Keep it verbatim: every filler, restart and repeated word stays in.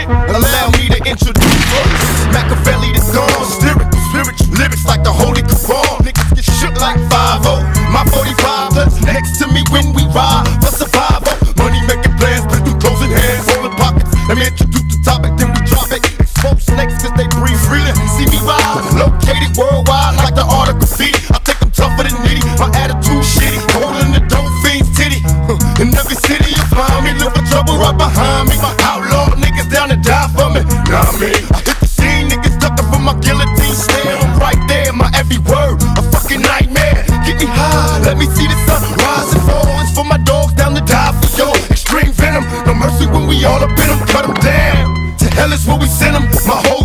shit, allow me to introduce Machiavelli the dawn, spiritual, spiritual lyrics like the Holy Quran. Niggas get shook like five oh. My forty-five plus next to me when we ride for survival. Money making plans, pistol closing hands, rolling pockets. Let me introduce the topic, then we drop it. Expose snakes cause they breathe freely. See me ride, located worldwide like the art of graffiti. I think I'm tougher than nitty, my attitude shitty. Holding the dope fiend's titty. In every city you find me, look for trouble right behind me. My outlaw niggas down to die for me. Nah, I mean, I hit the scene, niggas ducking from my guillotine stare. I'm right there, my every word, a fucking nightmare. Get me high, let me see the sun rise and fall. It's for my dogs down to die for yo. Extreme venom, no mercy when we all up in them, cut them down. To hell is where we send them, my whole